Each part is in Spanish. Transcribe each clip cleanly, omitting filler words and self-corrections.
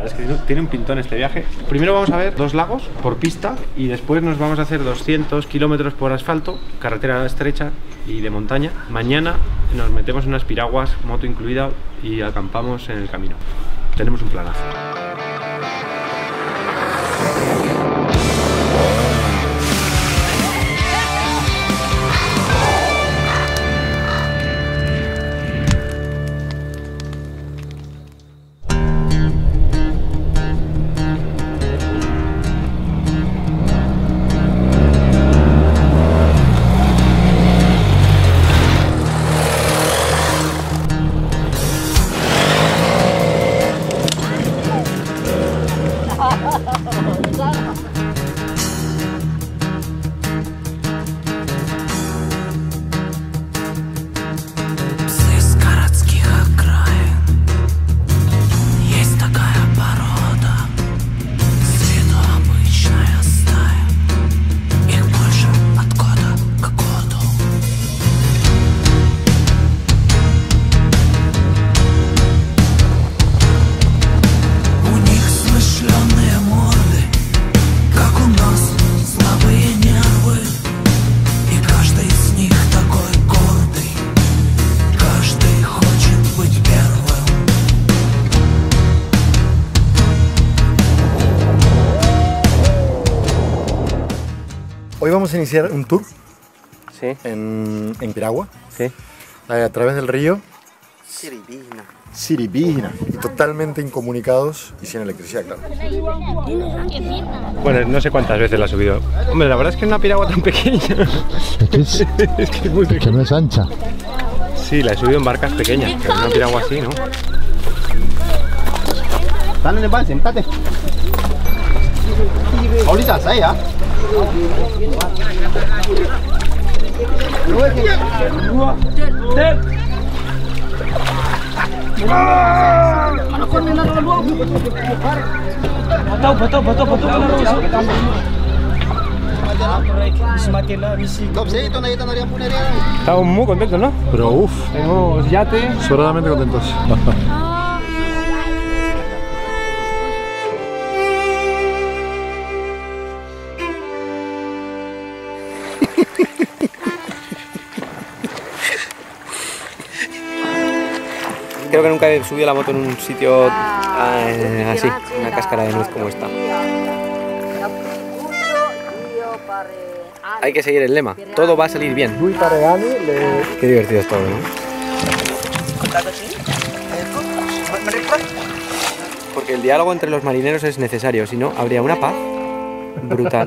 La verdad es que tiene un pintón este viaje. Primero vamos a ver 2 lagos por pista y después nos vamos a hacer 200 kilómetros por asfalto, carretera estrecha y de montaña. Mañana nos metemos en unas piraguas, moto incluida, y acampamos en el camino. Tenemos un planazo. Hoy vamos a iniciar un tour en piragua, sí, a través del río Siribina. Siribina, totalmente incomunicados y sin electricidad, claro. Bueno, no sé cuántas veces la he subido. Hombre, la verdad es que una piragua tan pequeña. Es Es que es muy que pequeña. no es ancha. Sí, la he subido en barcas pequeñas, pero una piragua así, ¿no? Dale en el balse, empate. Ahorita, saya. Estamos muy contentos, ¿no? Pero uff, Tenemos yate. sobradamente contentos. Creo que nunca he subido la moto en un sitio así, una cáscara de nuez como esta. Hay que seguir el lema, todo va a salir bien. Qué divertido es todo, ¿no? Porque el diálogo entre los marineros es necesario, si no, habría una paz brutal.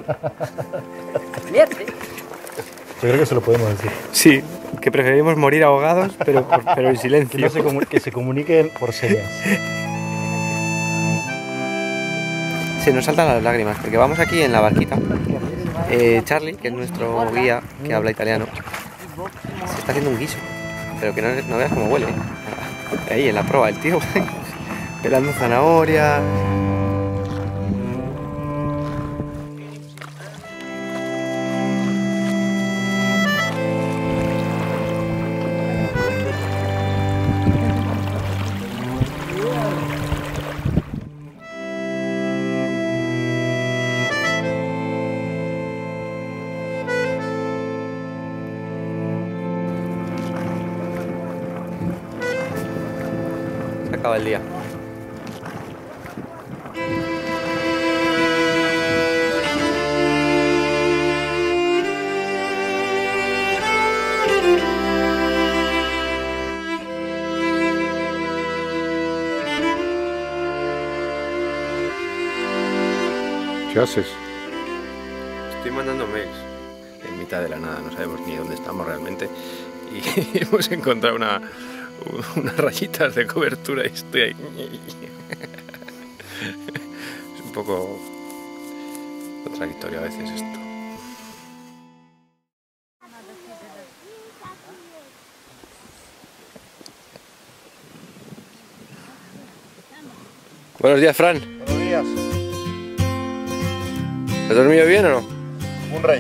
Yo creo que se lo podemos decir. Sí, que preferimos morir ahogados, pero en silencio. Que se comuniquen por señas. Se nos saltan las lágrimas, porque vamos aquí en la barquita. Charlie, que es nuestro guía, que habla italiano, se está haciendo un guiso, pero que no veas cómo huele. Ahí en la proa, el tío pelando zanahoria. Se acaba el día. ¿Qué haces? Estoy mandando mails en mitad de la nada, no sabemos ni dónde estamos realmente y hemos encontrado unas rayitas de cobertura y estoy ahí. Es un poco contradictorio a veces esto. Buenos días, Fran. Buenos días. ¿Has dormido bien o no? Un rey.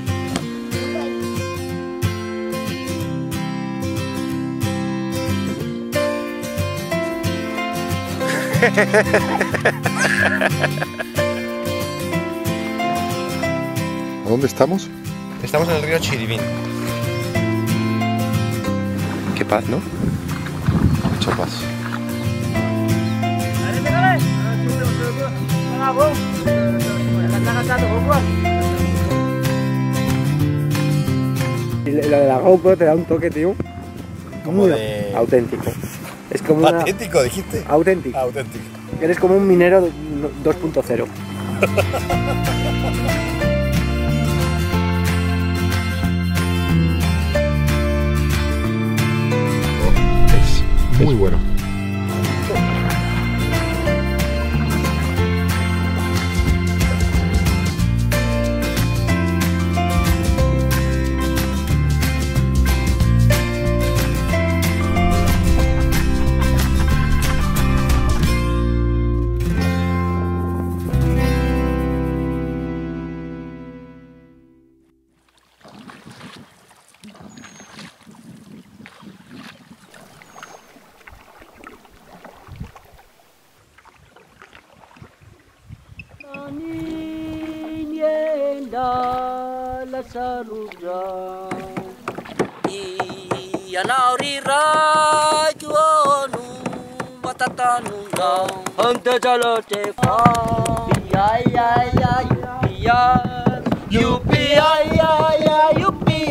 ¿A dónde estamos? Estamos en el río Chiribín. Qué paz, ¿no? Mucha paz. Y lo de la GoPro te da un toque, tío. Como de... Auténtico. Es como una... ¿Patético dijiste? Auténtico. Auténtico. Eres como un minero 2.0. Es muy bueno. La saluda y anaurira juonu matatanunga ante jalote fa ya yupi ya yupi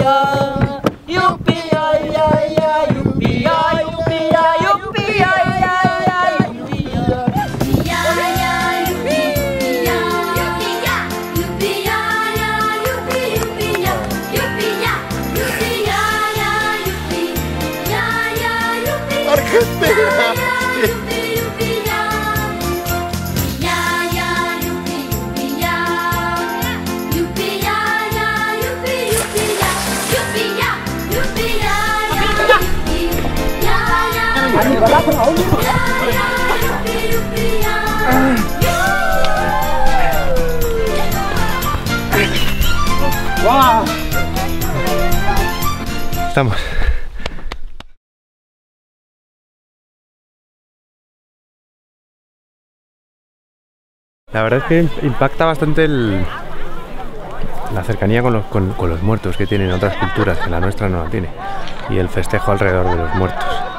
Estamos. La verdad es que impacta bastante la cercanía con los muertos que tienen otras culturas, que la nuestra no la tiene, y el festejo alrededor de los muertos.